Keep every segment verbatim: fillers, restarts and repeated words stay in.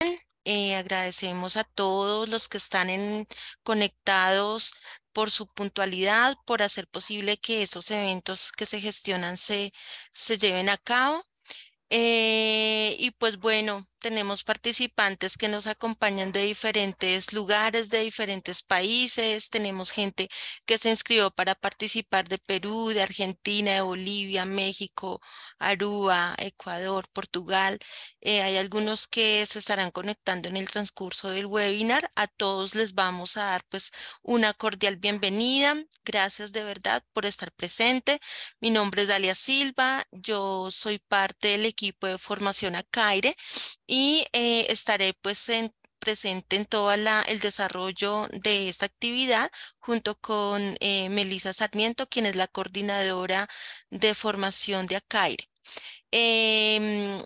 Eh, agradecemos a todos los que están en, conectados por su puntualidad, por hacer posible que esos eventos que se gestionan se, se lleven a cabo. Eh, y pues bueno, tenemos participantes que nos acompañan de diferentes lugares, de diferentes países. Tenemos gente que se inscribió para participar de Perú, de Argentina, de Bolivia, México, Aruba, Ecuador, Portugal. Eh, hay algunos que se estarán conectando en el transcurso del webinar. A todos les vamos a dar pues una cordial bienvenida. Gracias de verdad por estar presente. Mi nombre es Dalia Silva, yo soy parte del equipo de formación Acaire y eh, estaré pues en- presente en todo el desarrollo de esta actividad junto con eh, Melissa Sarmiento, quien es la coordinadora de formación de Acaire. Em,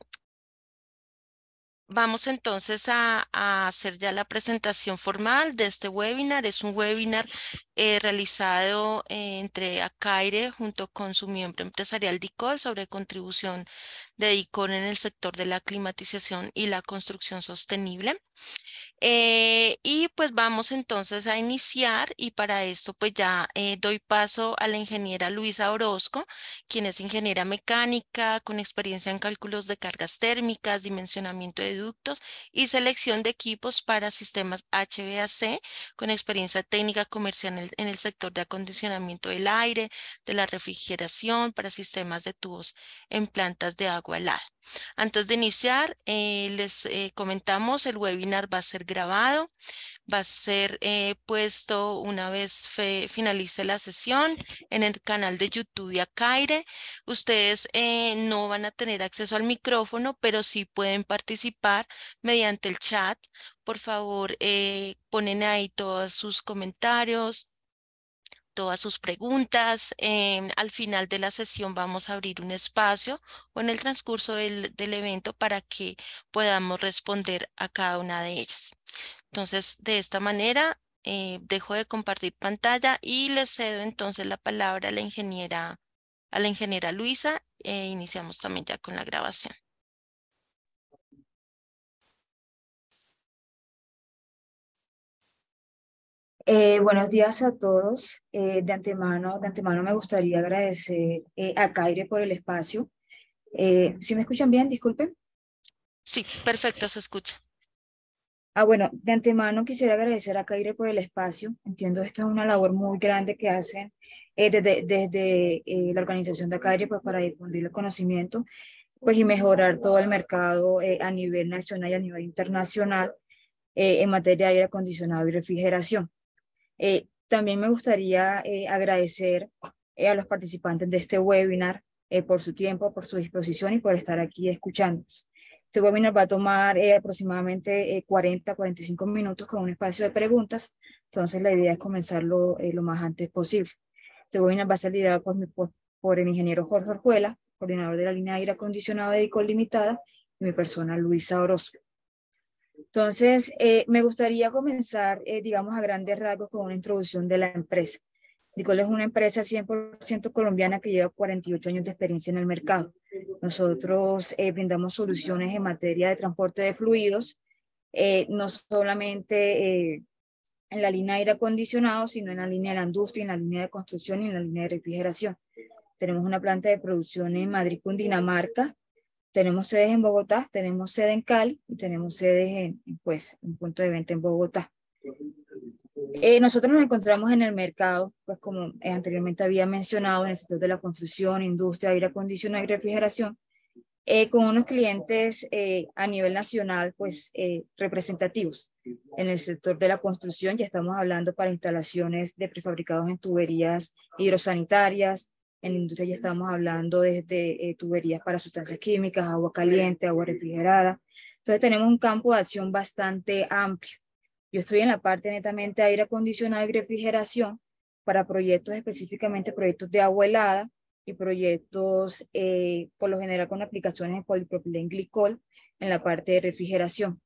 Vamos entonces a, a hacer ya la presentación formal de este webinar. Es un webinar eh, realizado eh, entre Acaire junto con su miembro empresarial DICOL sobre contribución de DICOL en el sector de la climatización y la construcción sostenible. Eh, y pues vamos entonces a iniciar y para esto pues ya eh, doy paso a la ingeniera Luisa Orozco, quien es ingeniera mecánica con experiencia en cálculos de cargas térmicas, dimensionamiento de ductos y selección de equipos para sistemas H V A C, con experiencia técnica comercial en el, en el sector de acondicionamiento del aire, de la refrigeración para sistemas de tubos en plantas de agua helada. Antes de iniciar, eh, les eh, comentamos, el webinar va a ser grabado, va a ser eh, puesto una vez fe- finalice la sesión en el canal de YouTube de Acaire. Ustedes eh, no van a tener acceso al micrófono, pero sí pueden participar mediante el chat. Por favor, eh, ponen ahí todos sus comentarios, todas sus preguntas. Em, al final de la sesión vamos a abrir un espacio o en el transcurso del, del evento para que podamos responder a cada una de ellas. Entonces, de esta manera, eh, dejo de compartir pantalla y le cedo entonces la palabra a la ingeniera, a la ingeniera Luisa. E iniciamos también ya con la grabación. Eh, buenos días a todos. Eh, de antemano, de antemano me gustaría agradecer eh, a Caire por el espacio. Eh, ¿sí me escuchan bien? Disculpen. Sí, perfecto, se escucha. Ah, bueno, de antemano quisiera agradecer a Caire por el espacio. Entiendo esta es una labor muy grande que hacen eh, desde, desde eh, la organización de Caire pues, para difundir el conocimiento pues, y mejorar todo el mercado eh, a nivel nacional y a nivel internacional eh, en materia de aire acondicionado y refrigeración. Eh, también me gustaría eh, agradecer eh, a los participantes de este webinar eh, por su tiempo, por su disposición y por estar aquí escuchándonos. Este webinar va a tomar eh, aproximadamente eh, cuarenta, cuarenta y cinco minutos con un espacio de preguntas, entonces la idea es comenzarlo eh, lo más antes posible. Este webinar va a ser liderado por, mi, por, por el ingeniero Jorge Orjuela, coordinador de la línea de aire acondicionado de Dicol Limitada, y mi persona Luisa Orozco. Entonces, eh, me gustaría comenzar, eh, digamos, a grandes rasgos con una introducción de la empresa. Dicol es una empresa cien por ciento colombiana que lleva cuarenta y ocho años de experiencia en el mercado. Nosotros eh, brindamos soluciones en materia de transporte de fluidos, eh, no solamente eh, en la línea de aire acondicionado, sino en la línea de la industria, en la línea de construcción y en la línea de refrigeración. Tenemos una planta de producción en Madrid, Cundinamarca. Tenemos sedes en Bogotá, tenemos sede en Cali y tenemos sedes en, pues, un punto de venta en Bogotá. Eh, nosotros nos encontramos en el mercado, pues como anteriormente había mencionado, en el sector de la construcción, industria, aire acondicionado y refrigeración, eh, con unos clientes eh, a nivel nacional, pues eh, representativos. En el sector de la construcción ya estamos hablando para instalaciones de prefabricados en tuberías hidrosanitarias. En la industria ya estamos hablando desde eh, tuberías para sustancias químicas, agua caliente, agua refrigerada. Entonces tenemos un campo de acción bastante amplio. Yo estoy en la parte netamente de aire acondicionado y refrigeración para proyectos, específicamente proyectos de agua helada y proyectos eh, por lo general con aplicaciones de polipropilenglicol en la parte de refrigeración.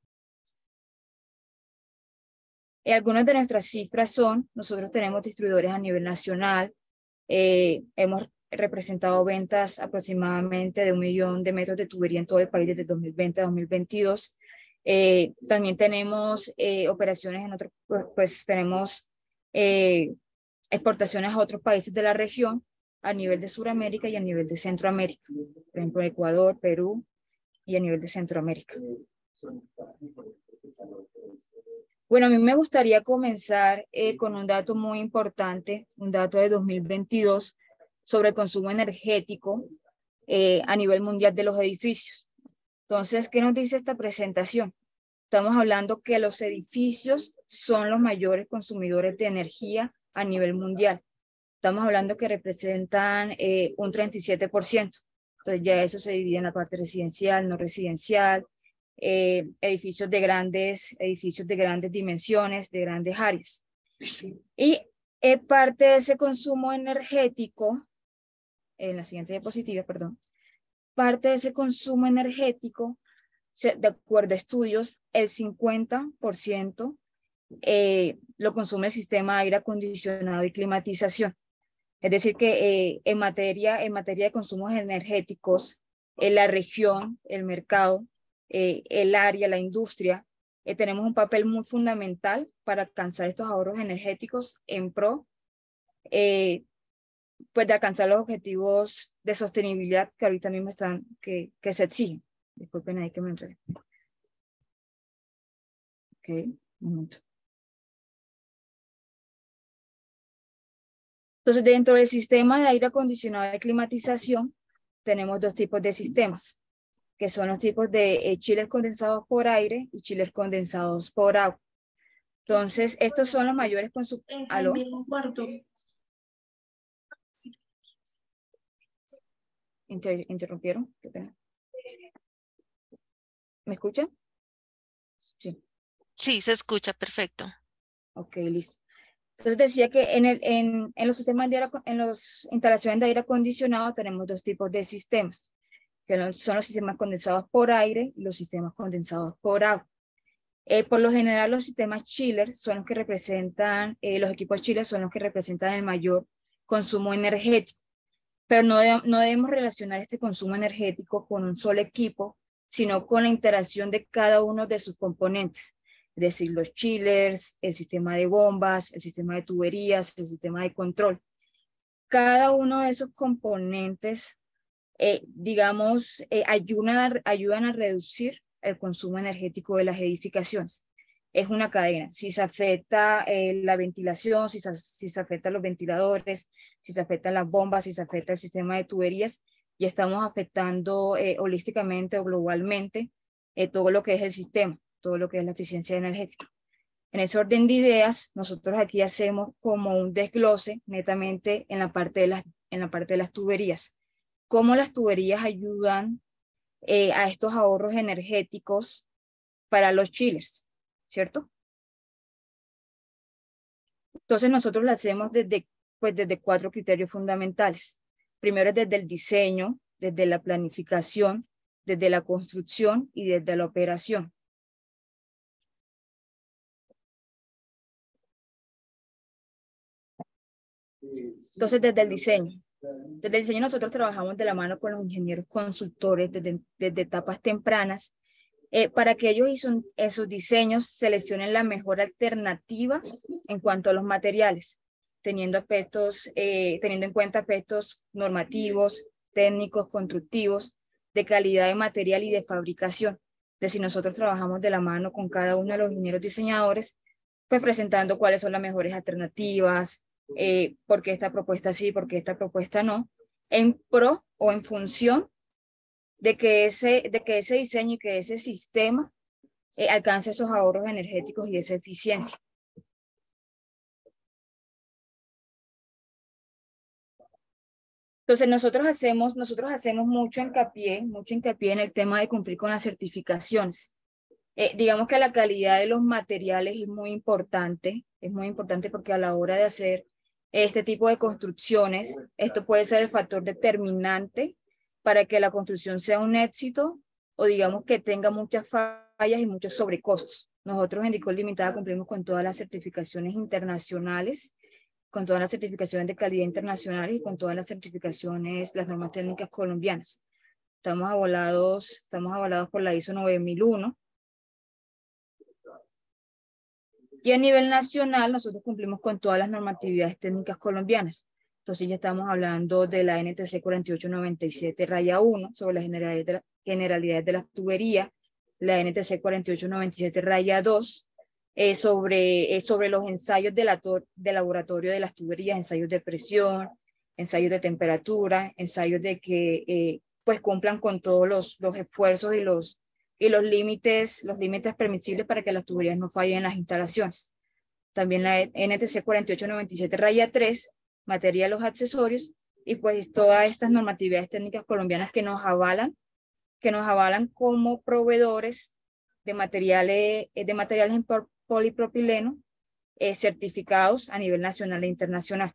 Eh, algunas de nuestras cifras son, nosotros tenemos distribuidores a nivel nacional, eh, hemos representado ventas aproximadamente de un millón de metros de tubería en todo el país desde dos mil veinte a dos mil veintidós. Eh, también tenemos eh, operaciones en otros, pues, pues tenemos eh, exportaciones a otros países de la región a nivel de Sudamérica y a nivel de Centroamérica, por ejemplo, Ecuador, Perú y a nivel de Centroamérica. Bueno, a mí me gustaría comenzar eh, con un dato muy importante, un dato de dos mil veintidós sobre el consumo energético eh, a nivel mundial de los edificios. Entonces, ¿qué nos dice esta presentación? Estamos hablando que los edificios son los mayores consumidores de energía a nivel mundial. Estamos hablando que representan eh, un treinta y siete por ciento. Entonces ya eso se divide en la parte residencial, no residencial, eh, edificios de grandes, edificios de grandes dimensiones, de grandes áreas. Y eh, parte de ese consumo energético, en la siguiente diapositiva, perdón, parte de ese consumo energético, de acuerdo a estudios, el cincuenta por ciento eh, lo consume el sistema de aire acondicionado y climatización. Es decir, que eh, en, materia, en materia de consumos energéticos, en la región, el mercado, eh, el área, la industria, eh, tenemos un papel muy fundamental para alcanzar estos ahorros energéticos en pro eh, pues de alcanzar los objetivos de sostenibilidad que ahorita mismo están, que, que se exigen. Disculpen ahí que me enredé. Ok, un momento. Entonces, dentro del sistema de aire acondicionado y climatización, tenemos dos tipos de sistemas, que son los tipos de eh, chillers condensados por aire y chillers condensados por agua. Entonces, estos son los mayores consumidores. ¿Aló? Inter ¿Interrumpieron? Qué pena. ¿Me escuchan? Sí. Sí, se escucha perfecto. Ok, listo. Entonces decía que en, el, en, en los sistemas de aire, en las instalaciones de aire acondicionado tenemos dos tipos de sistemas, que son los sistemas condensados por aire y los sistemas condensados por agua. Eh, por lo general, los sistemas chiller son los que representan, eh, los equipos chiller son los que representan el mayor consumo energético, pero no, de, no debemos relacionar este consumo energético con un solo equipo, sino con la interacción de cada uno de sus componentes, es decir, los chillers, el sistema de bombas, el sistema de tuberías, el sistema de control. Cada uno de esos componentes, eh, digamos, eh, ayudan, a, ayudan a reducir el consumo energético de las edificaciones. Es una cadena. Si se afecta eh, la ventilación, si se, si se afectan los ventiladores, si se afectan las bombas, si se afecta el sistema de tuberías, y estamos afectando eh, holísticamente o globalmente eh, todo lo que es el sistema, todo lo que es la eficiencia energética. En ese orden de ideas, nosotros aquí hacemos como un desglose netamente en la parte de las, en la parte de las tuberías. Cómo las tuberías ayudan eh, a estos ahorros energéticos para los chillers, ¿cierto? Entonces nosotros lo hacemos desde, pues, desde cuatro criterios fundamentales. Primero es desde el diseño, desde la planificación, desde la construcción y desde la operación. Entonces, desde el diseño. Desde el diseño nosotros trabajamos de la mano con los ingenieros consultores desde, desde etapas tempranas eh, para que ellos y son, esos diseños seleccionen la mejor alternativa en cuanto a los materiales, teniendo, aspectos, eh, teniendo en cuenta aspectos normativos, técnicos, constructivos, de calidad de material y de fabricación. Es decir, nosotros trabajamos de la mano con cada uno de los ingenieros diseñadores, pues presentando cuáles son las mejores alternativas, eh, por qué esta propuesta sí, por qué esta propuesta no, en pro o en función de que ese, de que ese diseño y que ese sistema eh, alcance esos ahorros energéticos y esa eficiencia. Entonces nosotros hacemos, nosotros hacemos mucho hincapié, mucho hincapié en el tema de cumplir con las certificaciones. Eh, digamos que la calidad de los materiales es muy importante, es muy importante porque a la hora de hacer este tipo de construcciones, esto puede ser el factor determinante para que la construcción sea un éxito o digamos que tenga muchas fallas y muchos sobrecostos. Nosotros en Dicol Limitada cumplimos con todas las certificaciones internacionales, con todas las certificaciones de calidad internacionales y con todas las certificaciones, las normas técnicas colombianas. Estamos avalados, estamos avalados por la ISO nueve mil uno, Y a nivel nacional, nosotros cumplimos con todas las normatividades técnicas colombianas. Entonces ya estamos hablando de la N T C cuarenta y ocho noventa y siete raya uno sobre las generalidades de, la, generalidades de las tuberías, la N T C cuarenta y ocho noventa y siete raya dos, eh, sobre, eh, sobre los ensayos de, la de laboratorio de las tuberías, ensayos de presión, ensayos de temperatura, ensayos de que eh, pues cumplan con todos los, los esfuerzos y los, y los límites, los límites permisibles para que las tuberías no fallen en las instalaciones. También la N T C cuarenta y ocho noventa y siete raya tres, materia de los accesorios, y pues todas estas normatividades técnicas colombianas que nos avalan, que nos avalan como proveedores de materiales, de materiales en polipropileno eh, certificados a nivel nacional e internacional.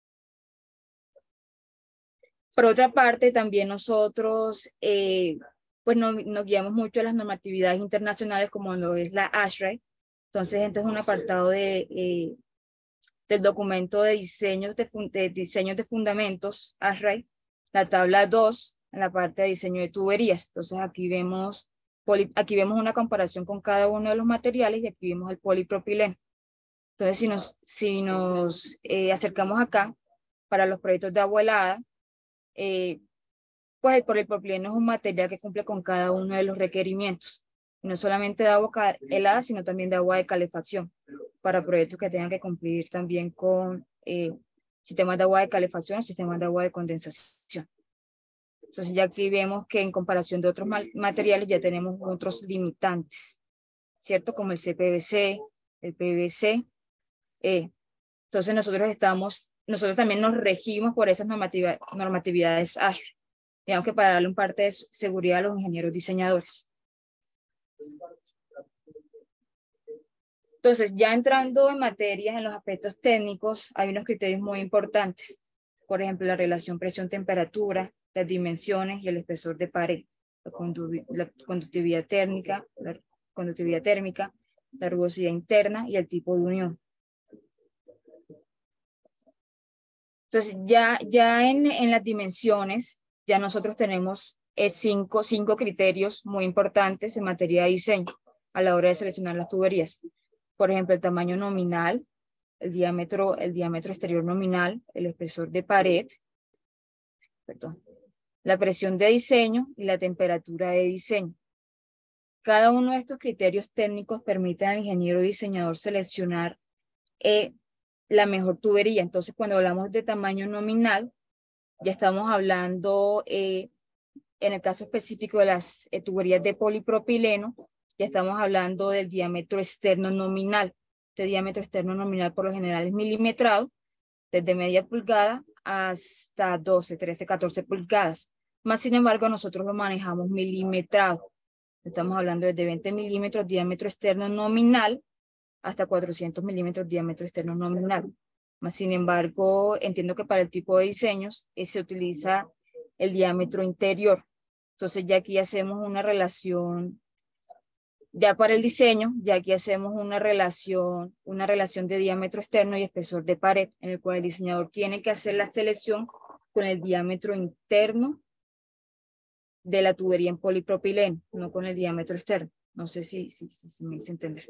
Por otra parte, también nosotros eh, pues nos, nos guiamos mucho a las normatividades internacionales como lo es la ASHRAE. Entonces, este es un apartado de, eh, del documento de diseños de, de, diseños de fundamentos, ASHRAE, la tabla dos, en la parte de diseño de tuberías. Entonces, aquí vemos, poli, aquí vemos una comparación con cada uno de los materiales y aquí vemos el polipropileno. Entonces, si nos, si nos eh, acercamos acá, para los proyectos de agua helada, eh, pues el polipropileno es un material que cumple con cada uno de los requerimientos, no solamente de agua helada, sino también de agua de calefacción, para proyectos que tengan que cumplir también con eh, sistemas de agua de calefacción, sistemas de agua de condensación. Entonces ya aquí vemos que en comparación de otros materiales ya tenemos otros limitantes, ¿cierto? Como el C P V C, el P V C. Eh. Entonces nosotros estamos, nosotros también nos regimos por esas normativa, normatividades ASHRAE, digamos que para darle un parte de seguridad a los ingenieros diseñadores. Entonces, ya entrando en materias, en los aspectos técnicos, hay unos criterios muy importantes. Por ejemplo, la relación presión-temperatura, las dimensiones y el espesor de pared, la, condu la conductividad térmica, la conductividad térmica, la rugosidad interna y el tipo de unión. Entonces, ya, ya en, en las dimensiones, ya nosotros tenemos eh, cinco, cinco criterios muy importantes en materia de diseño a la hora de seleccionar las tuberías. Por ejemplo, el tamaño nominal, el diámetro, el diámetro exterior nominal, el espesor de pared, perdón, la presión de diseño y la temperatura de diseño. Cada uno de estos criterios técnicos permite al ingeniero diseñador seleccionar eh, la mejor tubería. Entonces, cuando hablamos de tamaño nominal, ya estamos hablando, eh, en el caso específico de las eh, tuberías de polipropileno, ya estamos hablando del diámetro externo nominal. Este diámetro externo nominal por lo general es milimetrado, desde media pulgada hasta doce, trece, catorce pulgadas. Más sin embargo, nosotros lo manejamos milimetrado. Estamos hablando desde veinte milímetros diámetro externo nominal hasta cuatrocientos milímetros diámetro externo nominal. Más sin embargo, entiendo que para el tipo de diseños eh, se utiliza el diámetro interior. Entonces ya aquí hacemos una relación, ya para el diseño, ya aquí hacemos una relación, una relación de diámetro externo y espesor de pared, en el cual el diseñador tiene que hacer la selección con el diámetro interno de la tubería en polipropileno, no con el diámetro externo. No sé si, si, si, si me hice entender.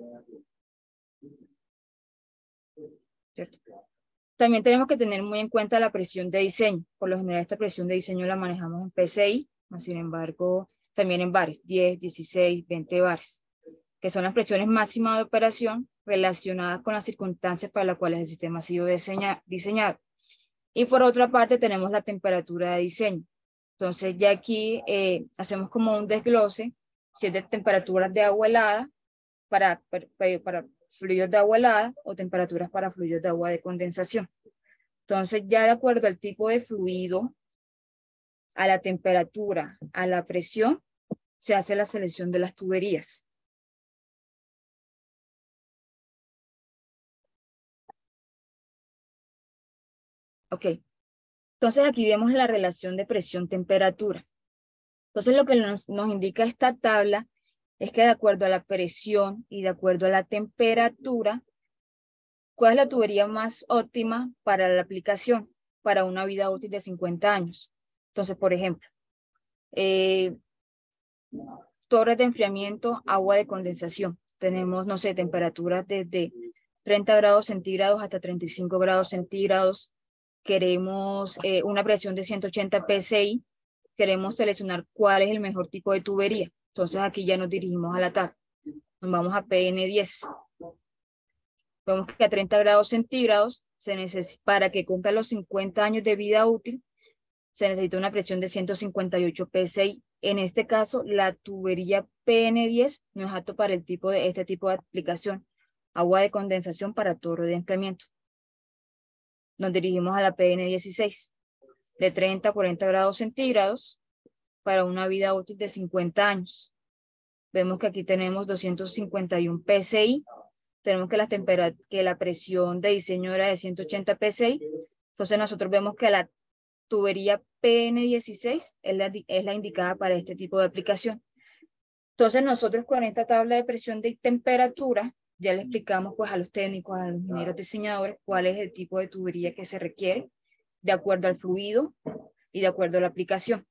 ¿Cierto? También tenemos que tener muy en cuenta la presión de diseño. Por lo general, esta presión de diseño la manejamos en P S I, sin embargo, también en bares, diez, dieciséis, veinte bares, que son las presiones máximas de operación relacionadas con las circunstancias para las cuales el sistema ha sido diseña, diseñado. Y por otra parte, tenemos la temperatura de diseño. Entonces, ya aquí eh, hacemos como un desglose, si es de temperaturas de agua helada, para, para, para fluidos de agua helada o temperaturas para fluidos de agua de condensación. Entonces, ya de acuerdo al tipo de fluido, a la temperatura, a la presión, se hace la selección de las tuberías. Ok. Entonces, aquí vemos la relación de presión-temperatura. Entonces, lo que nos, nos indica esta tabla es que de acuerdo a la presión y de acuerdo a la temperatura, ¿cuál es la tubería más óptima para la aplicación, para una vida útil de cincuenta años? Entonces, por ejemplo, eh, torres de enfriamiento, agua de condensación. Tenemos, no sé, temperaturas desde treinta grados centígrados hasta treinta y cinco grados centígrados. Queremos eh, una presión de ciento ochenta P S I. Queremos seleccionar cuál es el mejor tipo de tubería. Entonces aquí ya nos dirigimos a la tabla. Nos vamos a P N diez. Vemos que a treinta grados centígrados, se necesita, para que cumpla los cincuenta años de vida útil, se necesita una presión de ciento cincuenta y ocho P S I. En este caso, la tubería P N diez no es apto para el tipo de, este tipo de aplicación. Agua de condensación para torre de enfriamiento. Nos dirigimos a la P N dieciséis, de treinta a cuarenta grados centígrados, para una vida útil de cincuenta años. Vemos que aquí tenemos doscientos cincuenta y uno P S I. Tenemos que la, que la presión de diseño era de ciento ochenta P S I. Entonces nosotros vemos que la tubería P N dieciséis es la, es la indicada para este tipo de aplicación. Entonces nosotros con esta tabla de presión de temperatura ya le explicamos pues a los técnicos, a los ingenieros diseñadores cuál es el tipo de tubería que se requiere de acuerdo al fluido y de acuerdo a la aplicación.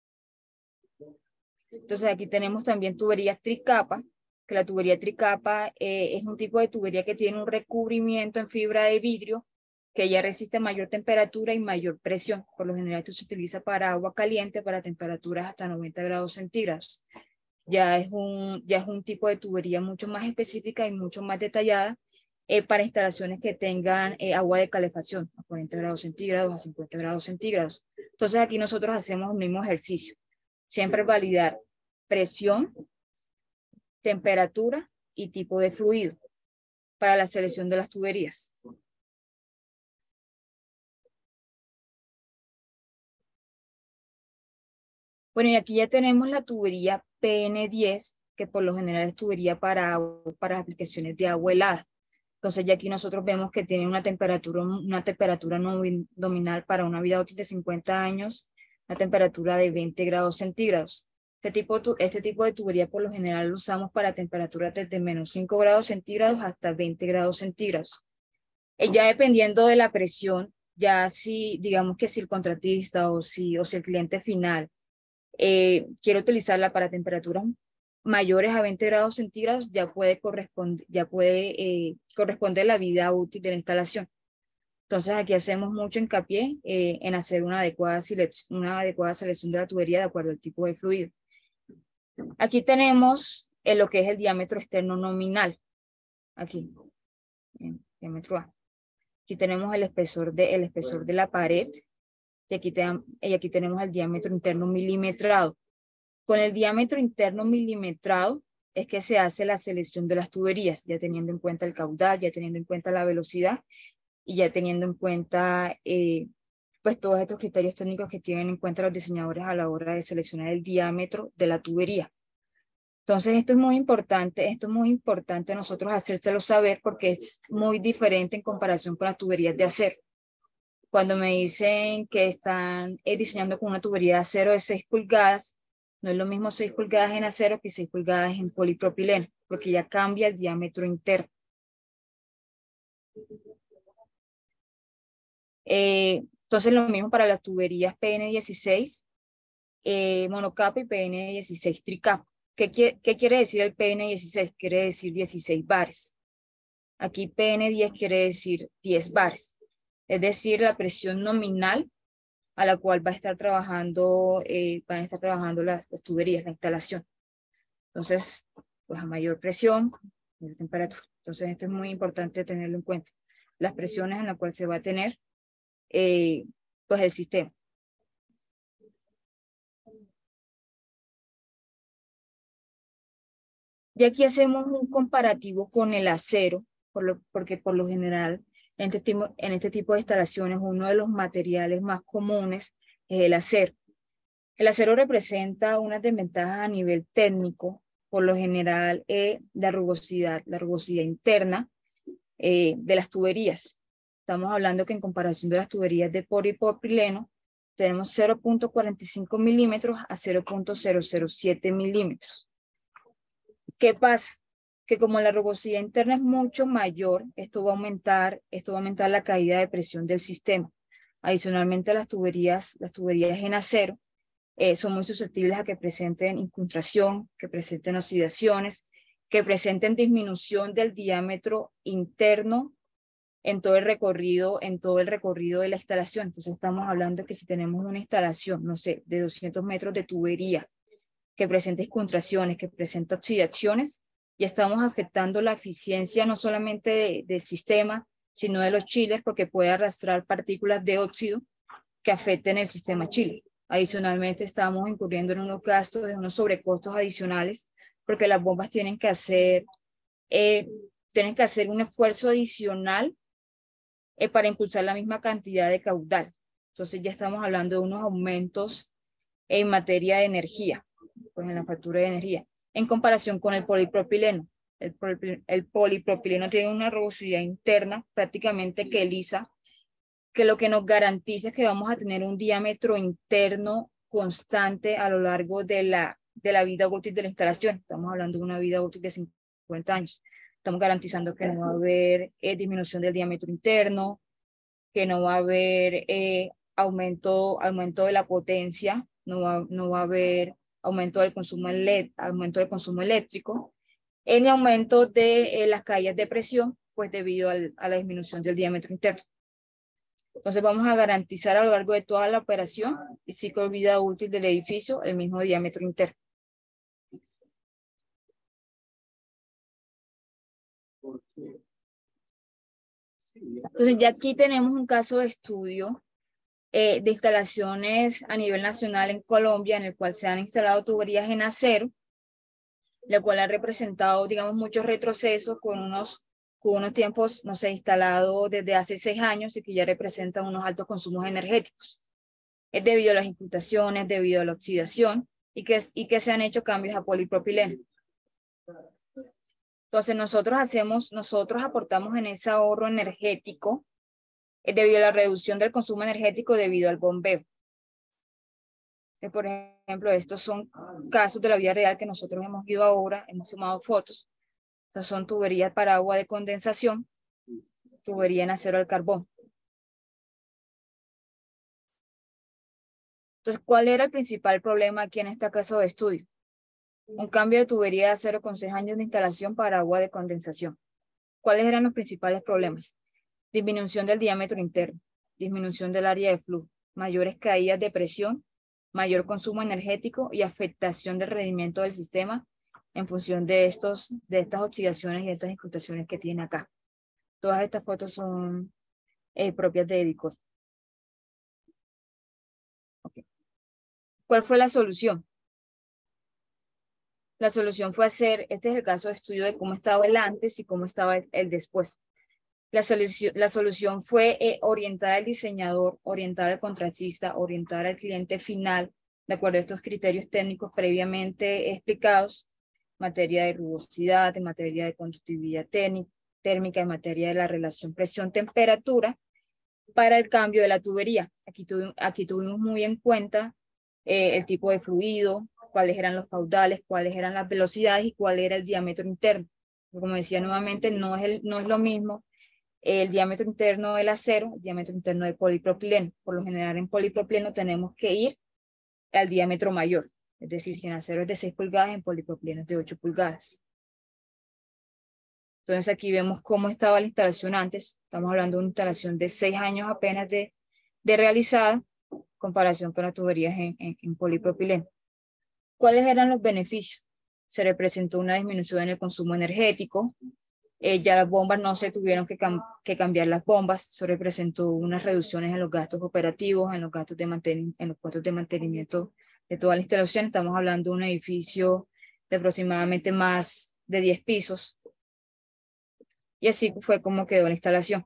Entonces aquí tenemos también tuberías tricapa, que la tubería tricapa eh, es un tipo de tubería que tiene un recubrimiento en fibra de vidrio que ya resiste mayor temperatura y mayor presión. Por lo general esto se utiliza para agua caliente, para temperaturas hasta noventa grados centígrados. Ya es un, ya es un tipo de tubería mucho más específica y mucho más detallada eh, para instalaciones que tengan eh, agua de calefacción a cuarenta grados centígrados, a cincuenta grados centígrados. Entonces aquí nosotros hacemos el mismo ejercicio. Siempre validar presión, temperatura y tipo de fluido para la selección de las tuberías. Bueno, y aquí ya tenemos la tubería P N diez, que por lo general es tubería para, para aplicaciones de agua helada. Entonces ya aquí nosotros vemos que tiene una temperatura, una temperatura nominal para una vida útil de cincuenta años, una temperatura de veinte grados centígrados. Este tipo, este tipo de tubería por lo general lo usamos para temperaturas desde menos cinco grados centígrados hasta veinte grados centígrados. Eh, ya dependiendo de la presión, ya si digamos que si el contratista o si, o si el cliente final eh, quiere utilizarla para temperaturas mayores a veinte grados centígrados, ya puede, corresponder, ya puede eh, corresponder la vida útil de la instalación. Entonces aquí hacemos mucho hincapié eh, en hacer una adecuada, una adecuada selección de la tubería de acuerdo al tipo de fluido. Aquí tenemos eh, lo que es el diámetro externo nominal. Aquí, en diámetro A. Aquí tenemos el espesor de, el espesor de la pared. Y aquí, te, y aquí tenemos el diámetro interno milimetrado. Con el diámetro interno milimetrado es que se hace la selección de las tuberías, ya teniendo en cuenta el caudal, ya teniendo en cuenta la velocidad y ya teniendo en cuenta eh, pues todos estos criterios técnicos que tienen en cuenta los diseñadores a la hora de seleccionar el diámetro de la tubería. Entonces esto es muy importante, esto es muy importante nosotros hacérselo saber porque es muy diferente en comparación con las tuberías de acero. Cuando me dicen que están eh, diseñando con una tubería de acero de seis pulgadas, no es lo mismo seis pulgadas en acero que seis pulgadas en polipropileno, porque ya cambia el diámetro interno. Eh, entonces lo mismo para las tuberías P N dieciséis, eh, monocapa y P N dieciséis tricapa. ¿Qué, qué, ¿Qué quiere decir el P N dieciséis? Quiere decir dieciséis bares. Aquí P N diez quiere decir diez bares. Es decir, la presión nominal a la cual va a estar trabajando, eh, van a estar trabajando las, las tuberías, la instalación. Entonces, pues a mayor presión, mayor temperatura. Entonces, esto es muy importante tenerlo en cuenta. Las presiones en las cuales se va a tener, eh, pues el sistema. Y aquí hacemos un comparativo con el acero, por lo, porque por lo general en este, tipo, en este tipo de instalaciones uno de los materiales más comunes es el acero. El acero representa unas desventajas a nivel técnico, por lo general eh, la rugosidad, la rugosidad interna eh, de las tuberías. Estamos hablando que en comparación de las tuberías de polipropileno, tenemos cero punto cuarenta y cinco milímetros a cero punto cero cero siete milímetros. ¿Qué pasa? Que como la rugosidad interna es mucho mayor, esto va a aumentar, esto va a aumentar la caída de presión del sistema. Adicionalmente, las tuberías, las tuberías en acero eh, son muy susceptibles a que presenten incrustación, que presenten oxidaciones que presenten disminución del diámetro interno en todo el recorrido, en todo el recorrido de la instalación. Entonces estamos hablando de que si tenemos una instalación, no sé, de doscientos metros de tubería, que presente contracciones, que presente oxidaciones, ya estamos afectando la eficiencia no solamente de, del sistema, sino de los chiles, porque puede arrastrar partículas de óxido que afecten el sistema chile. Adicionalmente, estamos incurriendo en unos gastos, de unos sobrecostos adicionales, porque las bombas tienen que hacer, eh, tienen que hacer un esfuerzo adicional eh, para impulsar la misma cantidad de caudal. Entonces ya estamos hablando de unos aumentos en materia de energía, pues en la factura de energía, en comparación con el polipropileno. El, polipropileno, el polipropileno tiene una rugosidad interna prácticamente que lisa, que lo que nos garantiza es que vamos a tener un diámetro interno constante a lo largo de la, de la vida útil de la instalación. Estamos hablando de una vida útil de cincuenta años. Estamos garantizando que no va a haber eh, disminución del diámetro interno, que no va a haber eh, aumento, aumento de la potencia, no va, no va a haber aumento del consumo, elect, aumento del consumo eléctrico, ni aumento de eh, las caídas de presión, pues debido al, a la disminución del diámetro interno. Entonces vamos a garantizar a lo largo de toda la operación y ciclo de vida útil del edificio el mismo diámetro interno. Entonces ya aquí tenemos un caso de estudio eh, de instalaciones a nivel nacional en Colombia, en el cual se han instalado tuberías en acero, la cual ha representado, digamos, muchos retrocesos con unos, con unos tiempos, no sé, instalados desde hace seis años y que ya representan unos altos consumos energéticos. Es debido a las imputaciones, debido a la oxidación y que, y que se han hecho cambios a polipropileno. Entonces nosotros hacemos, nosotros aportamos en ese ahorro energético es debido a la reducción del consumo energético debido al bombeo. Que, por ejemplo, estos son casos de la vida real que nosotros hemos ido ahora, hemos tomado fotos. Estas son tuberías para agua de condensación, tubería en acero al carbón. Entonces, ¿cuál era el principal problema aquí en este caso de estudio? Un cambio de tubería de acero con seis años de instalación para agua de condensación. ¿Cuáles eran los principales problemas? Disminución del diámetro interno, disminución del área de flujo, mayores caídas de presión, mayor consumo energético y afectación del rendimiento del sistema en función de, estos, de estas oxidaciones y estas incrustaciones que tiene acá. Todas estas fotos son eh, propias de Edicor. Okay. ¿Cuál fue la solución? La solución fue hacer, este es el caso de estudio de cómo estaba el antes y cómo estaba el, el después. La solución, la solución fue eh, orientar al diseñador, orientar al contratista, orientar al cliente final, de acuerdo a estos criterios técnicos previamente explicados, materia de rugosidad, en materia de conductividad térmica, en materia de la relación presión-temperatura, para el cambio de la tubería. Aquí, tuvi, aquí tuvimos muy en cuenta eh, el tipo de fluido, cuáles eran los caudales, cuáles eran las velocidades y cuál era el diámetro interno. Como decía nuevamente, no es, el, no es lo mismo el diámetro interno del acero, el diámetro interno del polipropileno. Por lo general en polipropileno tenemos que ir al diámetro mayor. Es decir, si en acero es de seis pulgadas, en polipropileno es de ocho pulgadas. Entonces aquí vemos cómo estaba la instalación antes. Estamos hablando de una instalación de seis años apenas de, de realizada, en comparación con las tuberías en, en, en polipropileno. ¿Cuáles eran los beneficios? Se representó una disminución en el consumo energético. Eh, ya las bombas no se tuvieron que, cam que cambiar las bombas. Eso representó unas reducciones en los gastos operativos, en los gastos de mantenimiento, en los costos de mantenimiento de toda la instalación. Estamos hablando de un edificio de aproximadamente más de diez pisos. Y así fue como quedó la instalación.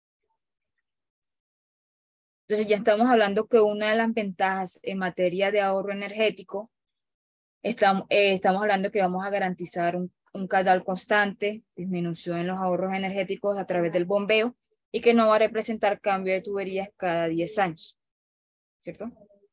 Entonces ya estamos hablando que una de las ventajas en materia de ahorro energético, estamos, eh, estamos hablando que vamos a garantizar un, un caudal constante, disminución en los ahorros energéticos a través del bombeo y que no va a representar cambio de tuberías cada diez años, ¿cierto?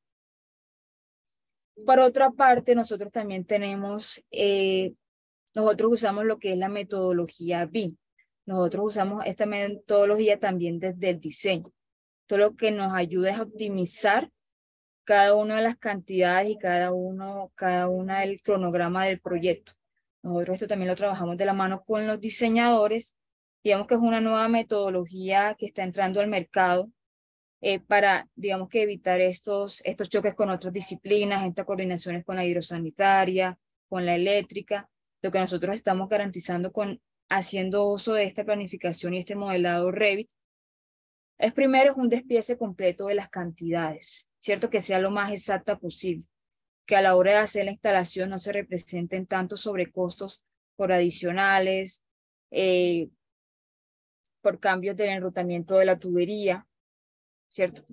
Por otra parte, nosotros también tenemos, eh, nosotros usamos lo que es la metodología B I M. Nosotros usamos esta metodología también desde el diseño. Todo lo que nos ayuda es a optimizar cada una de las cantidades y cada uno, cada una del cronograma del proyecto. Nosotros esto también lo trabajamos de la mano con los diseñadores. Digamos que es una nueva metodología que está entrando al mercado eh, para, digamos que evitar estos, estos choques con otras disciplinas, estas coordinaciones con la hidrosanitaria, con la eléctrica. Lo que nosotros estamos garantizando con haciendo uso de esta planificación y este modelado Revit es primero es un despiece completo de las cantidades, ¿cierto? Que sea lo más exacta posible, que a la hora de hacer la instalación no se representen tantos sobrecostos por adicionales, eh, por cambios del enrutamiento de la tubería, ¿cierto?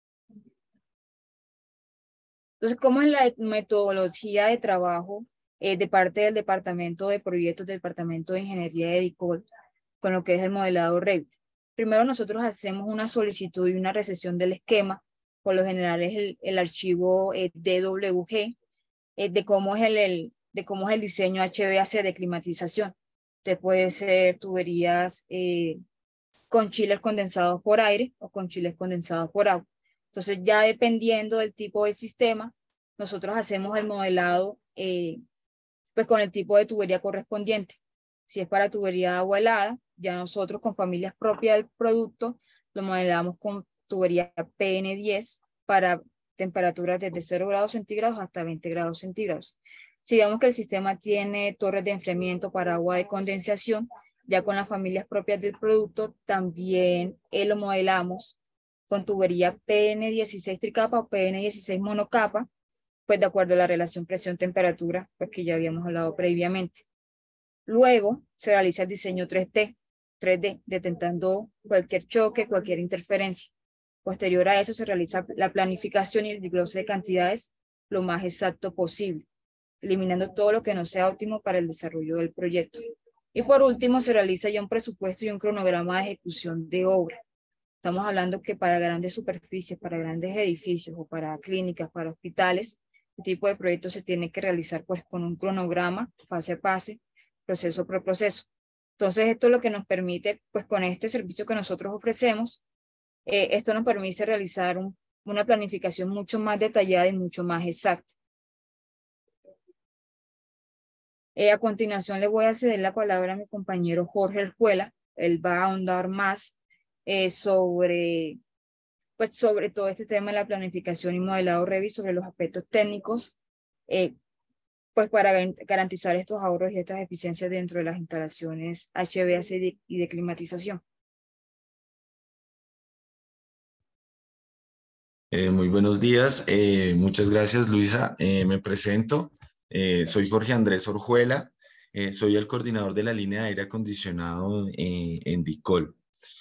Entonces, ¿cómo es la metodología de trabajo eh, de parte del Departamento de Proyectos, del Departamento de Ingeniería de DICOL, con lo que es el modelado Revit? Primero nosotros hacemos una solicitud y una recesión del esquema, por lo general es el, el archivo eh, D W G, eh, de, cómo es el, el, de cómo es el diseño H V A C de climatización. Te puede ser tuberías eh, con chiles condensados por aire o con chiles condensados por agua. Entonces, ya dependiendo del tipo de sistema, nosotros hacemos el modelado eh, pues con el tipo de tubería correspondiente. Si es para tubería de agua helada, ya nosotros con familias propias del producto lo modelamos con tubería P N diez para temperaturas desde cero grados centígrados hasta veinte grados centígrados. Si digamos que el sistema tiene torres de enfriamiento para agua de condensación, ya con las familias propias del producto también eh, lo modelamos con tubería P N dieciséis tricapa o P N dieciséis monocapa, pues de acuerdo a la relación presión-temperatura, pues que ya habíamos hablado previamente. Luego se realiza el diseño tres D, tres D, detectando cualquier choque, cualquier interferencia. Posterior a eso se realiza la planificación y el desglose de cantidades lo más exacto posible, eliminando todo lo que no sea óptimo para el desarrollo del proyecto. Y por último, se realiza ya un presupuesto y un cronograma de ejecución de obra. Estamos hablando que para grandes superficies, para grandes edificios o para clínicas, para hospitales, este tipo de proyectos se tiene que realizar pues con un cronograma, fase a fase, proceso por proceso. Entonces, esto es lo que nos permite, pues con este servicio que nosotros ofrecemos, eh, esto nos permite realizar un, una planificación mucho más detallada y mucho más exacta. Eh, a continuación le voy a ceder la palabra a mi compañero Jorge Escuela. Él va a ahondar más eh, sobre, pues, sobre todo este tema de la planificación y modelado Revit, sobre los aspectos técnicos, eh, pues para garantizar estos ahorros y estas eficiencias dentro de las instalaciones H V A C y de climatización. Eh, muy buenos días, eh, muchas gracias Luisa. Eh, me presento, eh, soy Jorge Andrés Orjuela, eh, soy el coordinador de la línea de aire acondicionado eh, en DICOL.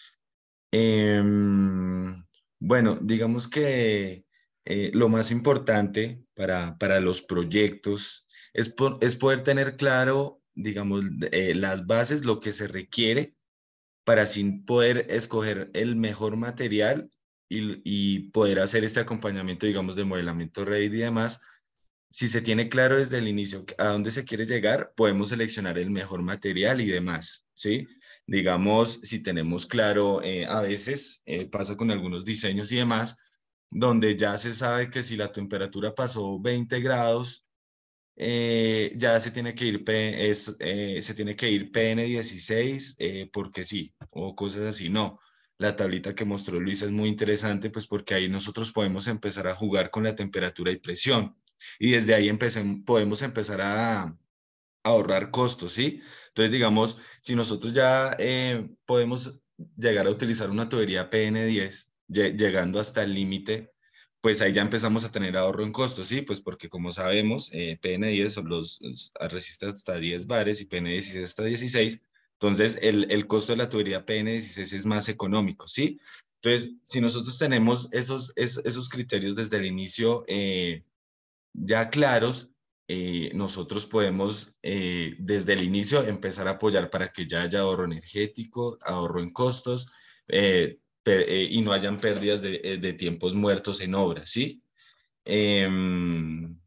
Em, bueno, digamos que eh, lo más importante para, para los proyectos es, po- es poder tener claro, digamos, eh, las bases, lo que se requiere para así poder escoger el mejor material y, y poder hacer este acompañamiento, digamos, de modelamiento Revit y demás. Si se tiene claro desde el inicio a dónde se quiere llegar, podemos seleccionar el mejor material y demás, ¿sí? Digamos, si tenemos claro, eh, a veces eh, pasa con algunos diseños y demás, donde ya se sabe que si la temperatura pasó veinte grados, eh, ya se tiene que ir, P, es, eh, se tiene que ir P N dieciséis eh, porque sí, o cosas así. No, la tablita que mostró Luisa es muy interesante, pues porque ahí nosotros podemos empezar a jugar con la temperatura y presión. Y desde ahí empecemos, podemos empezar a, a ahorrar costos, ¿sí? Entonces, digamos, si nosotros ya eh, podemos llegar a utilizar una tubería P N diez, lle- llegando hasta el límite, pues ahí ya empezamos a tener ahorro en costos, ¿sí? Pues porque como sabemos, eh, P N diez son los, los- resiste hasta diez bares y P N dieciséis hasta dieciséis. Entonces, el, el costo de la tubería P N dieciséis es más económico, ¿sí? Entonces, si nosotros tenemos esos, es- esos criterios desde el inicio eh, ya claros, eh, nosotros podemos eh, desde el inicio empezar a apoyar para que ya haya ahorro energético, ahorro en costos eh, per- eh, y no hayan pérdidas de, eh, de tiempos muertos en obras, ¿sí? Em,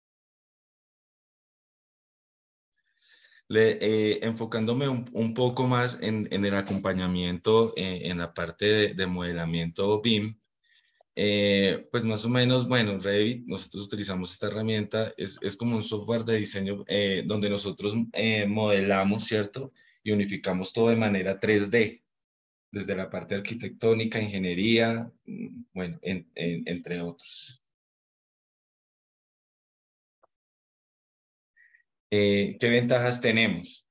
le- eh, enfocándome un, un poco más en, en el acompañamiento, eh, en la parte de, de modelamiento B I M, Eh, pues más o menos, bueno, Revit, nosotros utilizamos esta herramienta, es, es como un software de diseño eh, donde nosotros eh, modelamos, ¿cierto? Y unificamos todo de manera tres D, desde la parte arquitectónica, ingeniería, mm, bueno, en- en- entre otros. Eh, ¿qué ventajas tenemos?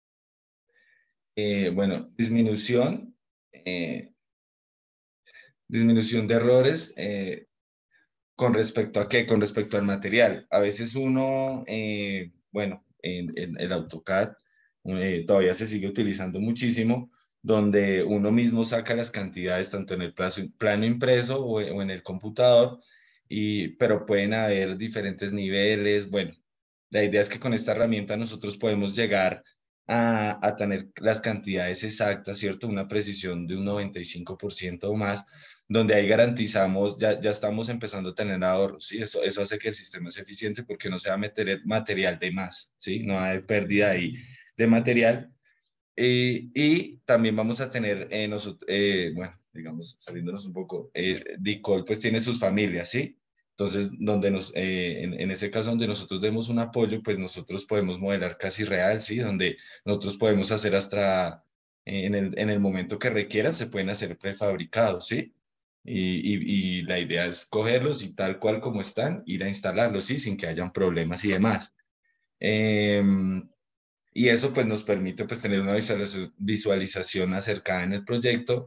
Eh, bueno, disminución, eh, disminución de errores. Eh, ¿con respecto a qué? Con respecto al material. A veces uno, eh, bueno, en, en el AutoCAD eh, todavía se sigue utilizando muchísimo, donde uno mismo saca las cantidades tanto en el plazo- plano impreso o, o en el computador, y, pero pueden haber diferentes niveles. Bueno, la idea es que con esta herramienta nosotros podemos llegar a, a tener las cantidades exactas, ¿cierto? Una precisión de un noventa y cinco por ciento o más, donde ahí garantizamos, ya, ya estamos empezando a tener ahorros, ¿sí? Eso, eso hace que el sistema sea eficiente porque no se va a meter material de más, ¿sí? No hay pérdida ahí de material. Eh, y también vamos a tener, eh, nosotros, eh, bueno, digamos, saliéndonos un poco, eh, Dicol pues tiene sus familias, ¿sí? Entonces, donde nos, eh, en, en ese caso donde nosotros demos un apoyo, pues nosotros podemos modelar casi real, ¿sí? Donde nosotros podemos hacer hasta, eh, en el, en el momento que requieran, se pueden hacer prefabricados, ¿sí? Y, y, y la idea es cogerlos y tal cual como están, ir a instalarlos, ¿sí? Sin que hayan problemas y demás. Em, y eso pues nos permite pues tener una visualización, visualización acercada en el proyecto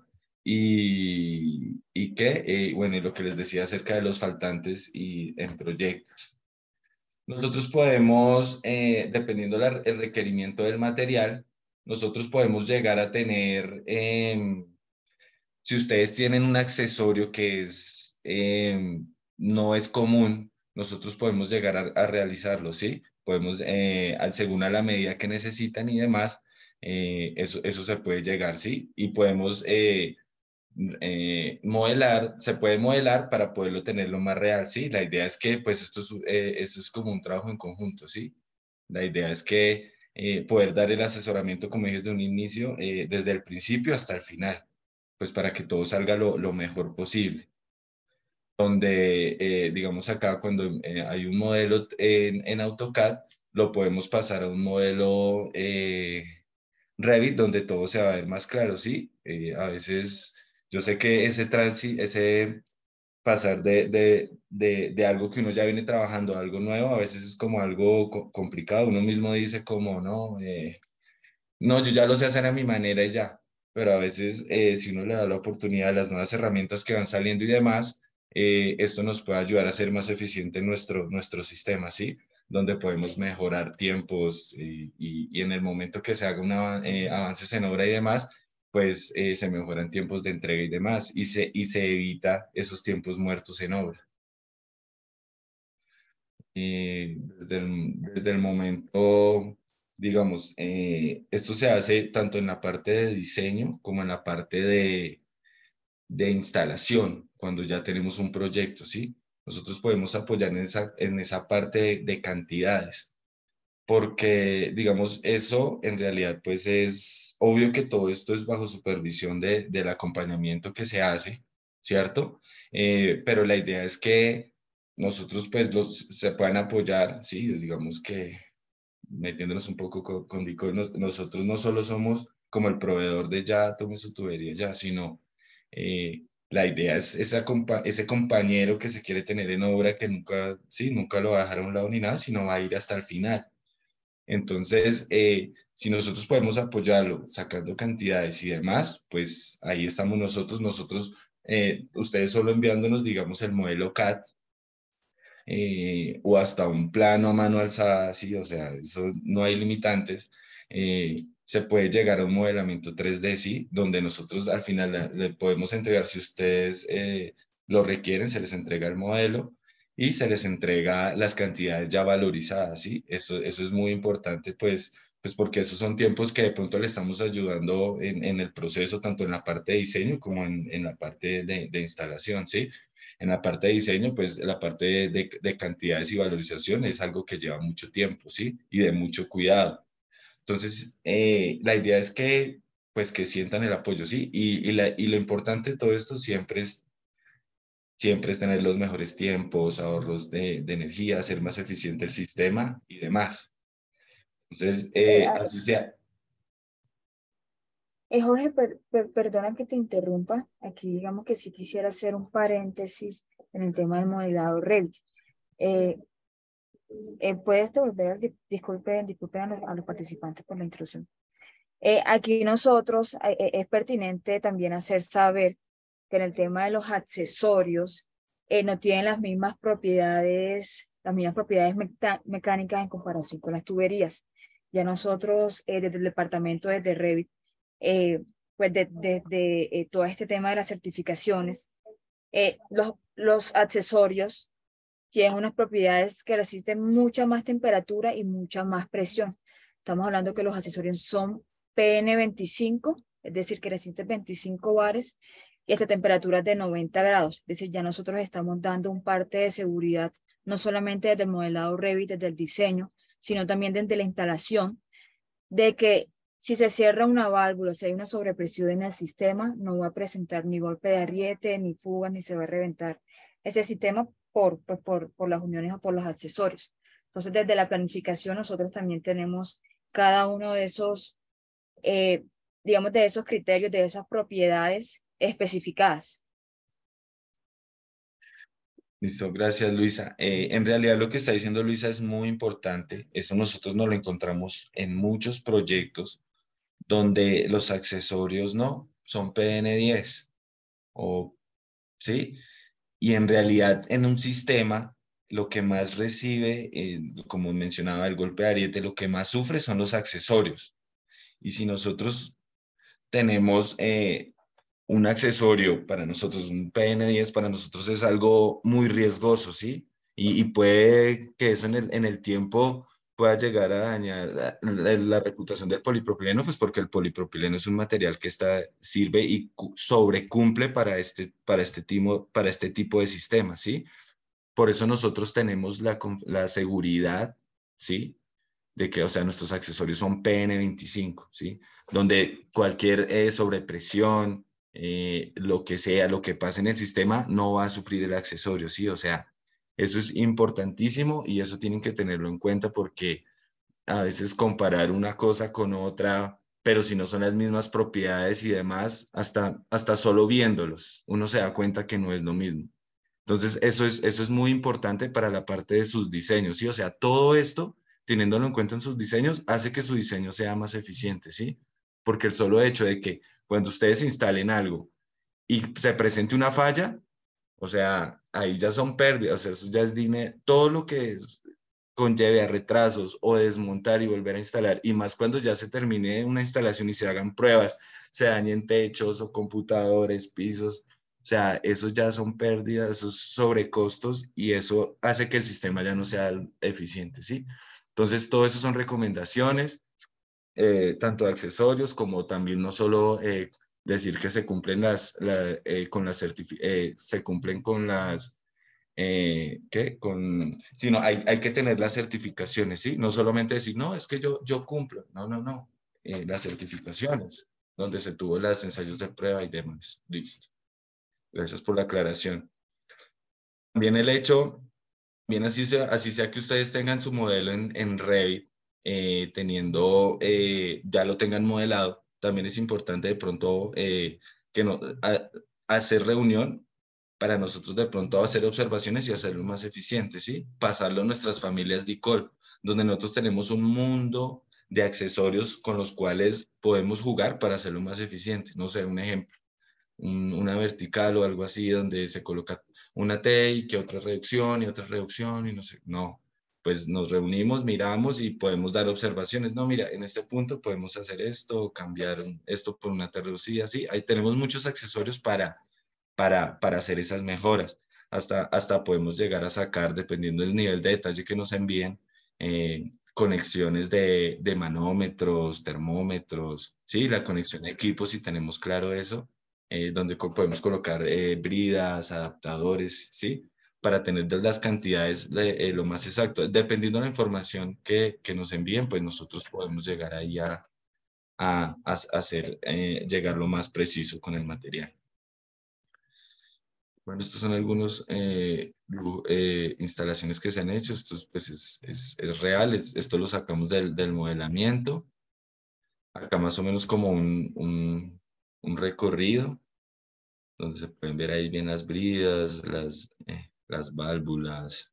y, y que, eh, bueno, y lo que les decía acerca de los faltantes y en proyectos. Nosotros podemos, eh, dependiendo la- el requerimiento del material, nosotros podemos llegar a tener, em, si ustedes tienen un accesorio que es, eh, no es común, nosotros podemos llegar a, a realizarlo, ¿sí? Podemos, eh, al- según a la medida que necesitan y demás, eh, eso, eso se puede llegar, ¿sí? Y podemos eh, eh, modelar, se puede modelar para poderlo tenerlo más real, ¿sí? La idea es que, pues, esto es, eh, esto es como un trabajo en conjunto, ¿sí? La idea es que eh, poder dar el asesoramiento, como dije desde un inicio, eh, desde el principio hasta el final, pues para que todo salga lo, lo mejor posible. Donde, eh, digamos acá, cuando eh, hay un modelo en, en AutoCAD, lo podemos pasar a un modelo eh, Revit, donde todo se va a ver más claro, ¿sí? Eh, a veces, yo sé que ese transi, ese pasar de, de, de, de algo que uno ya viene trabajando a algo nuevo, a veces es como algo co- complicado. Uno mismo dice como, no, eh, no, yo ya lo sé hacer a mi manera y ya, pero a veces eh, si uno le da la oportunidad a las nuevas herramientas que van saliendo y demás, eh, esto nos puede ayudar a ser más eficiente en nuestro, nuestro sistema, ¿sí? Donde podemos mejorar tiempos y, y, y en el momento que se haga una, eh, avances en obra y demás, pues eh, se mejoran tiempos de entrega y demás y se, y se evita esos tiempos muertos en obra. Y desde el, desde el momento, digamos, eh, esto se hace tanto en la parte de diseño como en la parte de, de instalación, cuando ya tenemos un proyecto, ¿sí? Nosotros podemos apoyar en esa, en esa parte de, de cantidades, porque, digamos, eso en realidad, pues es obvio que todo esto es bajo supervisión de, del acompañamiento que se hace, ¿cierto? Eh, pero la idea es que nosotros, pues, los, se puedan apoyar, ¿sí? Digamos que metiéndonos un poco con, con Dico, nos- nosotros no solo somos como el proveedor de ya, tome su tubería ya, sino eh, la idea es esa compa- ese compañero que se quiere tener en obra que nunca, sí, nunca lo va a dejar a un lado ni nada, sino va a ir hasta el final. Entonces, eh, si nosotros podemos apoyarlo sacando cantidades y demás, pues ahí estamos nosotros, nosotros, eh, ustedes solo enviándonos, digamos, el modelo C A D eh, o hasta un plano a mano alzada, sí, o sea, eso no hay limitantes. Eh, se puede llegar a un modelamiento tres D, sí, donde nosotros al final le, le podemos entregar, si ustedes eh, lo requieren, se les entrega el modelo y se les entrega las cantidades ya valorizadas, ¿sí? Eso, eso es muy importante, pues, pues porque esos son tiempos que de pronto le estamos ayudando en, en el proceso, tanto en la parte de diseño como en, en la parte de, de instalación, ¿sí? En la parte de diseño, pues la parte de, de, de cantidades y valorización es algo que lleva mucho tiempo, ¿sí? Y de mucho cuidado. Entonces, eh, la idea es que, pues, que sientan el apoyo, ¿sí? Y, y, la, y lo importante de todo esto siempre es siempre es tener los mejores tiempos, ahorros de, de energía, hacer más eficiente el sistema y demás. Entonces, Eh, eh, ah, así sea. eh, Jorge, per- per- perdona que te interrumpa. Aquí digamos que sí quisiera hacer un paréntesis en el tema del modelado Revit. Eh, eh, ¿puedes devolver, di- disculpe, disculpe a los, a los participantes por la introducción? Eh, aquí nosotros eh, eh, es pertinente también hacer saber que en el tema de los accesorios eh, no tienen las mismas propiedades, las mismas propiedades meca- mecánicas en comparación con las tuberías. Ya nosotros eh, desde el departamento, desde Revit, eh, pues desde de, de, eh, todo este tema de las certificaciones, eh, los, los accesorios tienen unas propiedades que resisten mucha más temperatura y mucha más presión. Estamos hablando que los accesorios son P N veinticinco, es decir, que resisten veinticinco bares y hasta temperaturas de noventa grados. Es decir, ya nosotros estamos dando un parte de seguridad, no solamente desde el modelado Revit, desde el diseño, sino también desde la instalación, de que si se cierra una válvula, si hay una sobrepresión en el sistema, no va a presentar ni golpe de ariete, ni fuga, ni se va a reventar ese sistema por, por, por, por las uniones o por los accesorios. Entonces, desde la planificación, nosotros también tenemos cada uno de esos, eh, digamos, de esos criterios, de esas propiedades especificadas. Listo, gracias Luisa. Eh, en realidad lo que está diciendo Luisa es muy importante. Eso nosotros no lo encontramos en muchos proyectos donde los accesorios no son P N diez o sí. Y en realidad en un sistema lo que más recibe, eh, como mencionaba el golpe de ariete, lo que más sufre son los accesorios. Y si nosotros tenemos eh, un accesorio para nosotros, un P N diez para nosotros es algo muy riesgoso, ¿sí? Y, y puede que eso en el, en el tiempo pueda llegar a dañar la, la, la, reputación del polipropileno, pues porque el polipropileno es un material que está, sirve y sobrecumple para este, para, este tipo, para este tipo de sistemas, ¿sí? Por eso nosotros tenemos la, la seguridad, ¿sí? De que, o sea, nuestros accesorios son P N veinticinco, ¿sí? Donde cualquier eh, sobrepresión, eh, lo que sea, lo que pase en el sistema, no va a sufrir el accesorio, ¿sí? O sea, eso es importantísimo y eso tienen que tenerlo en cuenta porque a veces comparar una cosa con otra, pero si no son las mismas propiedades y demás, hasta, hasta solo viéndolos, uno se da cuenta que no es lo mismo. Entonces, eso es, eso es muy importante para la parte de sus diseños, ¿sí? O sea, todo esto, teniéndolo en cuenta en sus diseños, hace que su diseño sea más eficiente, ¿sí? Porque el solo hecho de que cuando ustedes instalen algo y se presente una falla, o sea, ahí ya son pérdidas, o sea, eso ya es dinero, todo lo que conlleve a retrasos o desmontar y volver a instalar, y más cuando ya se termine una instalación y se hagan pruebas, se dañen techos o computadores, pisos, o sea, eso ya son pérdidas, esos sobrecostos y eso hace que el sistema ya no sea eficiente, ¿sí? Entonces, todo eso son recomendaciones, eh, tanto de accesorios como también no solo eh, decir que se cumplen las, la, eh, con las eh, se cumplen con las eh, ¿qué? Con, sino hay, hay que tener las certificaciones, ¿sí? No solamente decir, no, es que yo, yo cumplo, no, no, no, eh, las certificaciones, donde se tuvo los ensayos de prueba y demás. Listo. Gracias por la aclaración. También el hecho, bien así sea, así sea que ustedes tengan su modelo en, en Revit, eh, teniendo, eh, ya lo tengan modelado, también es importante de pronto eh, que no, a, hacer reunión para nosotros de pronto hacer observaciones y hacerlo más eficiente, ¿sí? Pasarlo a nuestras familias de Icol, donde nosotros tenemos un mundo de accesorios con los cuales podemos jugar para hacerlo más eficiente. No sé, un ejemplo, un, una vertical o algo así, donde se coloca una T y que otra reducción y otra reducción y no sé, no. Pues nos reunimos, miramos y podemos dar observaciones. No, mira, en este punto podemos hacer esto, cambiar esto por una T reducida, sí. Ahí tenemos muchos accesorios para para, para hacer esas mejoras. Hasta, hasta podemos llegar a sacar, dependiendo del nivel de detalle que nos envíen, eh, conexiones de, de manómetros, termómetros, ¿sí? La conexión de equipos, si tenemos claro eso, eh, donde podemos colocar eh, bridas, adaptadores, ¿sí? Para tener las cantidades eh, lo más exacto. Dependiendo de la información que, que nos envíen, pues nosotros podemos llegar ahí a, a, a hacer eh, llegar lo más preciso con el material. Bueno, estos son algunos eh, lu- eh, instalaciones que se han hecho. Esto es, pues, es, es- es real. es- esto lo sacamos del, del modelamiento. Acá más o menos como un, un, un recorrido donde se pueden ver ahí bien las bridas, las, eh, las válvulas.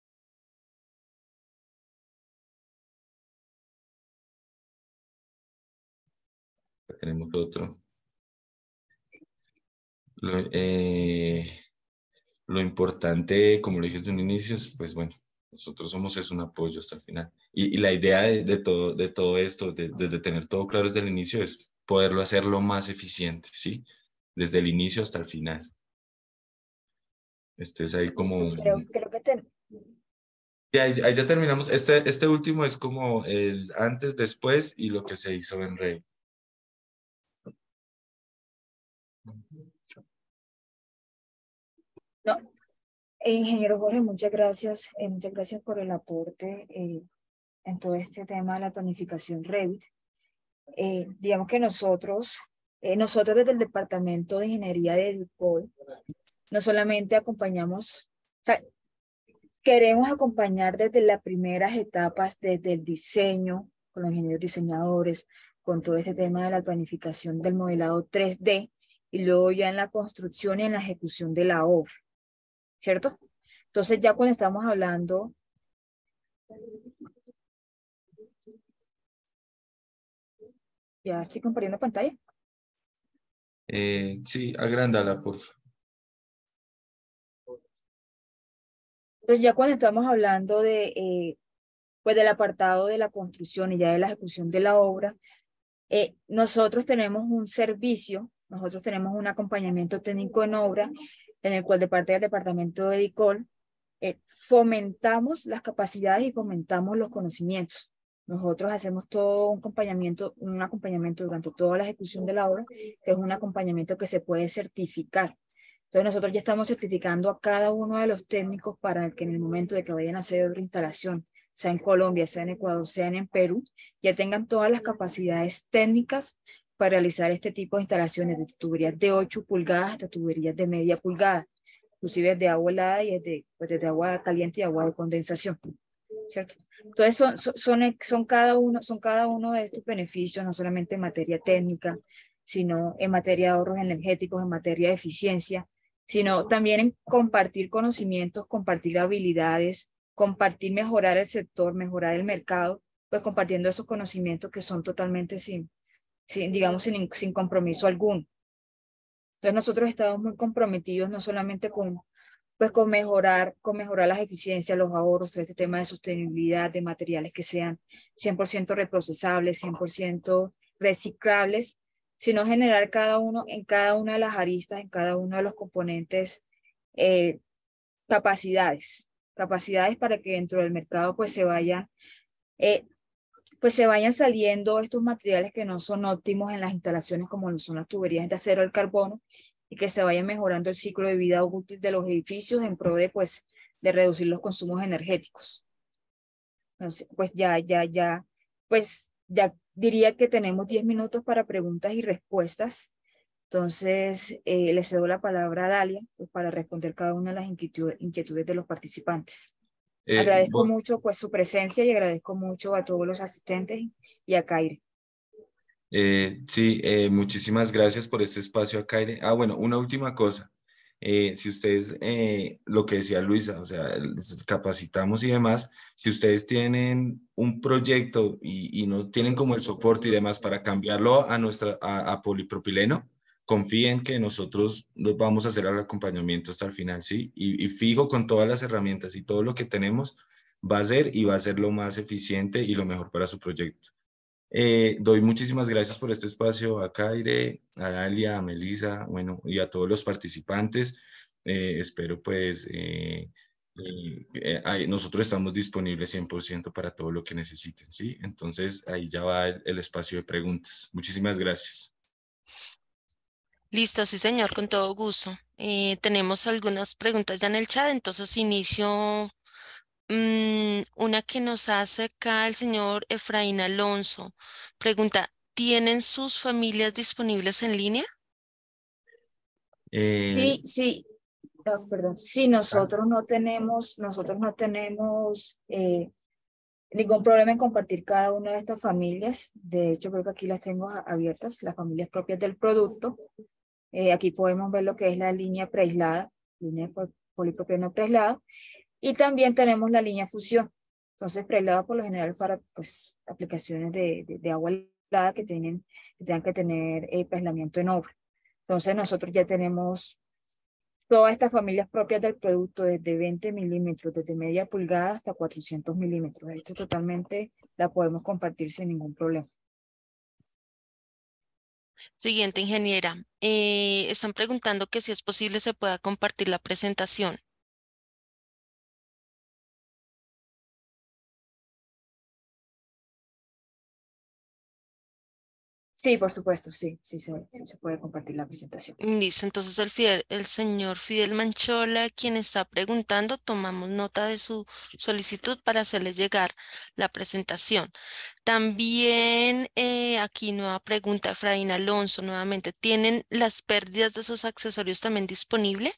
Acá tenemos otro. Lo, eh, lo importante, como lo dije desde un inicio, es, pues bueno, nosotros somos es un apoyo hasta el final. Y, y la idea de, de todo, de todo esto, de, desde tener todo claro desde el inicio, es poderlo hacer lo más eficiente, ¿sí? Desde el inicio hasta el final. Entonces ahí como... Sí, creo, creo que te, Y ahí, ahí ya terminamos. Este, este último es como el antes, después y lo que se hizo en Rey. no, eh, ingeniero Jorge, muchas gracias, eh, muchas gracias por el aporte eh, en todo este tema de la planificación Revit. Eh, digamos que nosotros, eh, nosotros desde el Departamento de Ingeniería de DICOL, no solamente acompañamos, o sea, queremos acompañar desde las primeras etapas, desde el diseño, con los ingenieros diseñadores, con todo este tema de la planificación del modelado tres D, y luego ya en la construcción y en la ejecución de la obra, ¿cierto? Entonces ya cuando estamos hablando, ya estoy compartiendo pantalla. Eh, sí, agrándala, por favor. Entonces ya cuando estamos hablando de, eh, pues del apartado de la construcción y ya de la ejecución de la obra, eh, nosotros tenemos un servicio, nosotros tenemos un acompañamiento técnico en obra, en el cual de parte del departamento de DICOL eh, fomentamos las capacidades y fomentamos los conocimientos. Nosotros hacemos todo un acompañamiento, un acompañamiento durante toda la ejecución de la obra, que es un acompañamiento que se puede certificar. Entonces nosotros ya estamos certificando a cada uno de los técnicos para que en el momento de que vayan a hacer otra instalación, sea en Colombia, sea en Ecuador, sea en Perú, ya tengan todas las capacidades técnicas para realizar este tipo de instalaciones, de tuberías de ocho pulgadas hasta tuberías de media pulgada, inclusive de agua helada y desde, pues desde agua caliente y agua de condensación, ¿cierto? Entonces son, son, son, son, cada uno, son cada uno de estos beneficios, no solamente en materia técnica, sino en materia de ahorros energéticos, en materia de eficiencia, sino también en compartir conocimientos, compartir habilidades, compartir, mejorar el sector, mejorar el mercado, pues compartiendo esos conocimientos que son totalmente sin, sin digamos, sin, sin compromiso alguno. Entonces nosotros estamos muy comprometidos no solamente con, pues, con, mejorar, con mejorar las eficiencias, los ahorros, todo este tema de sostenibilidad, de materiales que sean cien por ciento reprocesables, cien por ciento reciclables, sino generar cada uno, en cada una de las aristas, en cada uno de los componentes, eh, capacidades, capacidades para que dentro del mercado pues se vaya eh, pues se vayan saliendo estos materiales que no son óptimos en las instalaciones como lo son las tuberías de acero al carbono y que se vaya mejorando el ciclo de vida útil de los edificios en pro de, pues, de reducir los consumos energéticos. Entonces, pues ya, ya, ya, pues ya diría que tenemos diez minutos para preguntas y respuestas. Entonces, eh, le cedo la palabra a Dalia pues, para responder cada una de las inquietudes, inquietudes de los participantes. Eh, Agradezco vos- mucho pues su presencia y agradezco mucho a todos los asistentes y a Kairi. eh, sí, eh, muchísimas gracias por este espacio acá. Ire. Ah, bueno, una última cosa. Eh, si ustedes, eh, lo que decía Luisa, o sea, les capacitamos y demás, si ustedes tienen un proyecto y, y no tienen como el soporte y demás para cambiarlo a nuestra, a, a polipropileno, confíen que nosotros los vamos a hacer el acompañamiento hasta el final, ¿sí? Y, y fijo con todas las herramientas y todo lo que tenemos, va a ser y va a ser lo más eficiente y lo mejor para su proyecto. Eh, doy muchísimas gracias por este espacio a Kaire, a Dalia, a Melissa, bueno, y a todos los participantes. Eh, espero pues, eh, eh, eh, ahí- nosotros estamos disponibles cien por ciento para todo lo que necesiten, ¿sí? Entonces ahí ya va el, el espacio de preguntas. Muchísimas gracias. Listo, sí, señor, con todo gusto. Eh, tenemos algunas preguntas ya en el chat, entonces inicio mm, una que nos hace acá el señor Efraín Alonso. Pregunta, ¿tienen sus familias disponibles en línea? Eh, Sí, sí, ah, perdón, sí, nosotros no tenemos, nosotros no tenemos eh, ningún problema en compartir cada una de estas familias. De hecho, creo que aquí las tengo a- abiertas, las familias propias del producto. Eh, aquí podemos ver lo que es la línea preaislada, línea de pol- polipropileno preaislado, y también tenemos la línea fusión. Entonces, preaislado por lo general para pues, aplicaciones de, de, de agua helada que, tienen, que tengan que tener eh, preaislamiento en obra. Entonces, nosotros ya tenemos todas estas familias propias del producto, desde veinte milímetros, desde media pulgada hasta cuatrocientos milímetros. Esto totalmente la podemos compartir sin ningún problema. Siguiente, ingeniera. Eh, están preguntando que si es posible se pueda compartir la presentación. Sí, por supuesto, sí, sí, se- sí se puede compartir la presentación. Listo, entonces el, Fidel- el señor Fidel Manchola, quien está preguntando, tomamos nota de su solicitud para hacerle llegar la presentación. También eh, aquí nueva pregunta, Efraín Alonso, nuevamente, ¿tienen las pérdidas de sus accesorios también disponible?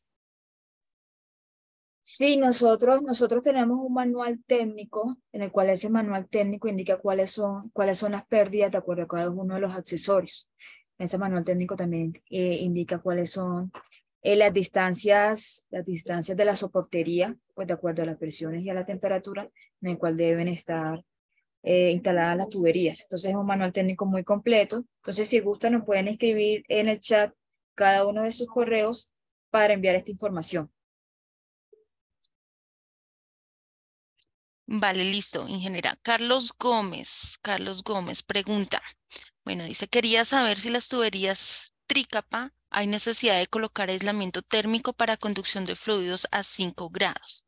Sí, nosotros, nosotros tenemos un manual técnico en el cual ese manual técnico indica cuáles son, cuáles son las pérdidas de acuerdo a cada uno de los accesorios. Ese manual técnico también eh, indica cuáles son eh, las distancias, las distancias de la soportería, pues de acuerdo a las presiones y a la temperatura en el cual deben estar eh, instaladas las tuberías. Entonces es un manual técnico muy completo. Entonces si gustan nos pueden escribir en el chat cada uno de sus correos para enviar esta información. Vale, listo, ingeniera. Carlos Gómez, Carlos Gómez pregunta, bueno, dice, quería saber si las tuberías trícapa hay necesidad de colocar aislamiento térmico para conducción de fluidos a cinco grados.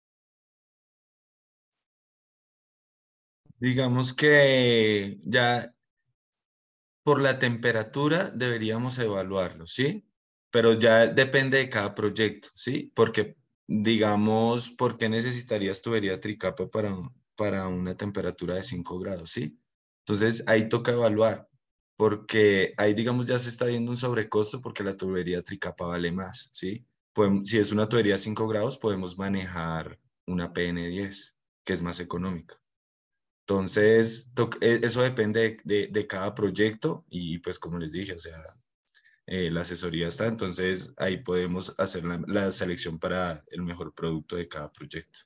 Digamos que ya por la temperatura deberíamos evaluarlo, ¿sí? Pero ya depende de cada proyecto, ¿sí? Porque, digamos, ¿por qué necesitarías tubería tricapa para, un- para una temperatura de cinco grados, ¿sí? Entonces ahí toca evaluar, porque ahí, digamos, ya se está viendo un sobrecosto porque la tubería tricapa vale más, ¿sí? Podem- si es una tubería de cinco grados, podemos manejar una P N diez, que es más económica. Entonces, to- e- eso depende de, de- de cada proyecto y pues como les dije, o sea, eh, la asesoría está, entonces ahí podemos hacer la, la selección para el mejor producto de cada proyecto.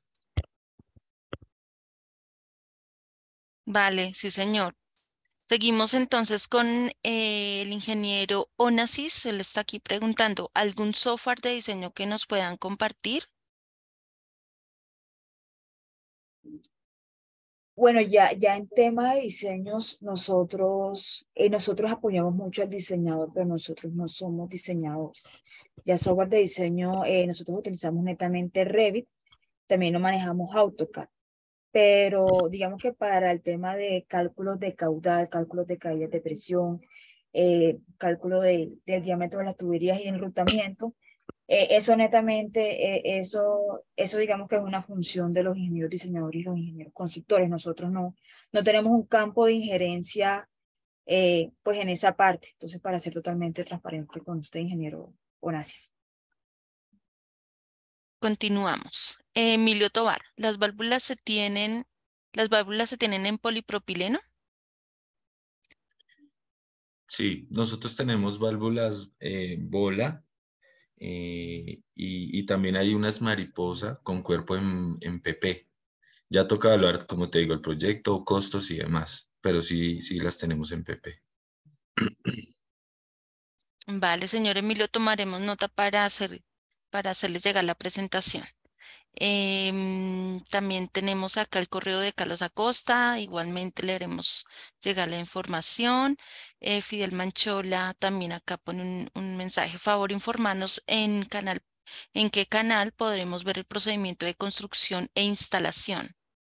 Vale, sí, señor. Seguimos entonces con eh, el ingeniero Onasis. Él está aquí preguntando, ¿algún software de diseño que nos puedan compartir? Bueno, ya, ya en tema de diseños, nosotros, eh, nosotros apoyamos mucho al diseñador, pero nosotros no somos diseñadores. Ya software de diseño, eh, nosotros utilizamos netamente Revit, también lo manejamos AutoCAD, pero digamos que para el tema de cálculos de caudal, cálculos de caídas de presión, eh, cálculo de- del diámetro de las tuberías y enrutamiento, eh, eso netamente, eh, eso, eso digamos que es una función de los ingenieros diseñadores y los ingenieros constructores. Nosotros no, no tenemos un campo de injerencia eh, pues en esa parte. Entonces, para ser totalmente transparente con usted, ingeniero Onassis. Continuamos. Emilio Tobar, ¿las válvulas se tienen, las válvulas se tienen en polipropileno? Sí, nosotros tenemos válvulas eh, bola eh, y, y también hay unas mariposa con cuerpo en, en P P. Ya toca evaluar, como te digo, el proyecto, costos y demás, pero sí, sí las tenemos en P P. Vale, señor Emilio, tomaremos nota para hacer, para hacerles llegar la presentación. Em, también tenemos acá el correo de Carlos Acosta, igualmente le haremos llegar la información. Eh, Fidel Manchola también acá pone un, un mensaje, favor informarnos en canal, en qué canal podremos ver el procedimiento de construcción e instalación.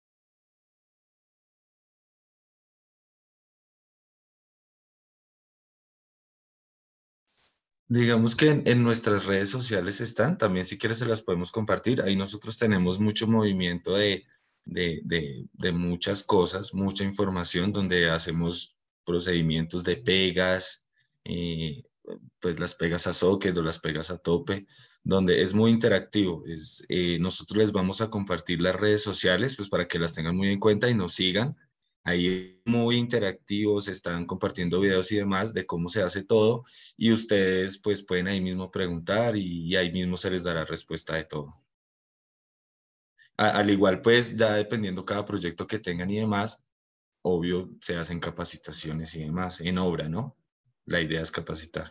Digamos que en, en nuestras redes sociales están, también si quieres se las podemos compartir. Ahí nosotros tenemos mucho movimiento de, de, de, de muchas cosas, mucha información donde hacemos procedimientos de pegas, eh, pues las pegas a socket o las pegas a tope. donde es muy interactivo. Es, eh, nosotros les vamos a compartir las redes sociales, pues para que las tengan muy en cuenta y nos sigan. Ahí muy interactivos, están compartiendo videos y demás de cómo se hace todo y ustedes pues pueden ahí mismo preguntar y, y ahí mismo se les dará respuesta de todo. A, al igual pues ya dependiendo cada proyecto que tengan y demás, obvio se hacen capacitaciones y demás en obra, ¿no? La idea es capacitar.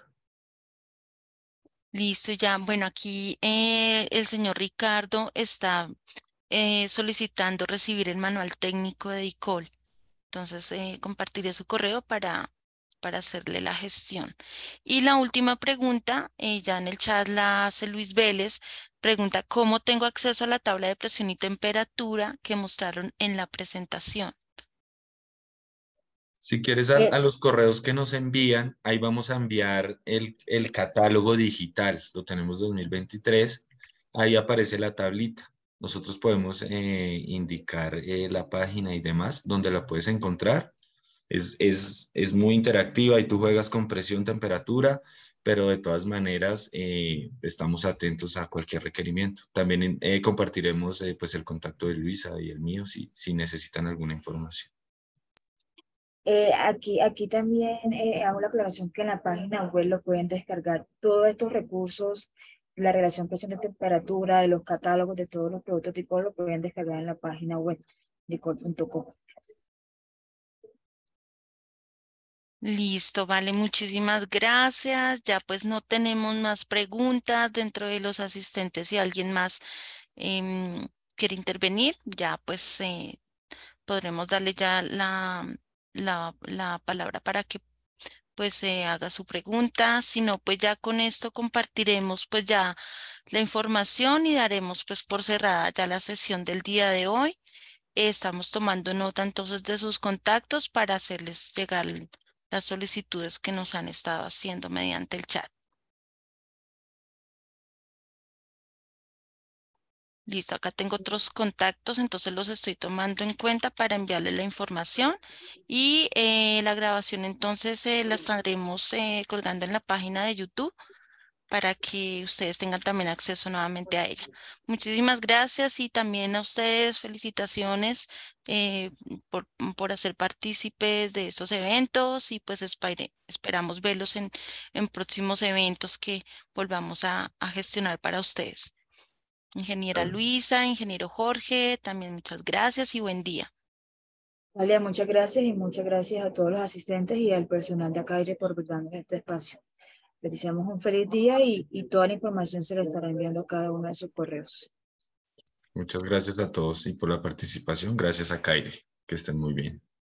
Listo, ya. Bueno, aquí eh, el señor Ricardo está eh, solicitando recibir el manual técnico de DICOL. Entonces, eh, compartiré su correo para, para hacerle la gestión. Y la última pregunta, eh, ya en el chat la hace Luis Vélez, pregunta, ¿cómo tengo acceso a la tabla de presión y temperatura que mostraron en la presentación? Si quieres a, Eh, a los correos que nos envían, ahí vamos a enviar el, el catálogo digital, lo tenemos dos mil veintitrés, ahí aparece la tablita. Nosotros podemos eh, indicar eh, la página y demás, donde la puedes encontrar. Es, es, es muy interactiva y tú juegas con presión, temperatura, pero de todas maneras eh, estamos atentos a cualquier requerimiento. También eh, compartiremos eh, pues el contacto de Luisa y el mío si, si necesitan alguna información. Eh, aquí, aquí también eh, hago la aclaración que en la página web lo pueden descargar todos estos recursos, la relación presión de temperatura, de los catálogos de todos los productos tipo lo pueden descargar en la página web dicol punto com. Listo, vale, muchísimas gracias. Ya pues no tenemos más preguntas dentro de los asistentes. Si alguien más em, quiere intervenir, ya pues eh, podremos darle ya la, la, la palabra para que pues se haga su pregunta. Si no, pues ya con esto compartiremos pues ya la información y daremos pues por cerrada ya la sesión del día de hoy. Estamos tomando nota entonces de sus contactos para hacerles llegar l- las solicitudes que nos han estado haciendo mediante el chat. Listo, acá tengo otros contactos, entonces los estoy tomando en cuenta para enviarles la información y eh, la grabación entonces eh, la estaremos eh, colgando en la página de YouTube para que ustedes tengan también acceso nuevamente a ella. Muchísimas gracias y también a ustedes felicitaciones eh, por, por hacer partícipes de estos eventos y pues espere- esperamos verlos en, en próximos eventos que volvamos a, a gestionar para ustedes. Ingeniera Luisa, ingeniero Jorge, también muchas gracias y buen día. Vale, muchas gracias y muchas gracias a todos los asistentes y al personal de Acaire por darnos este espacio. Les deseamos un feliz día y, y toda la información se le estará enviando a cada uno de sus correos. Muchas gracias a todos y por la participación. Gracias a Kairi. Que estén muy bien.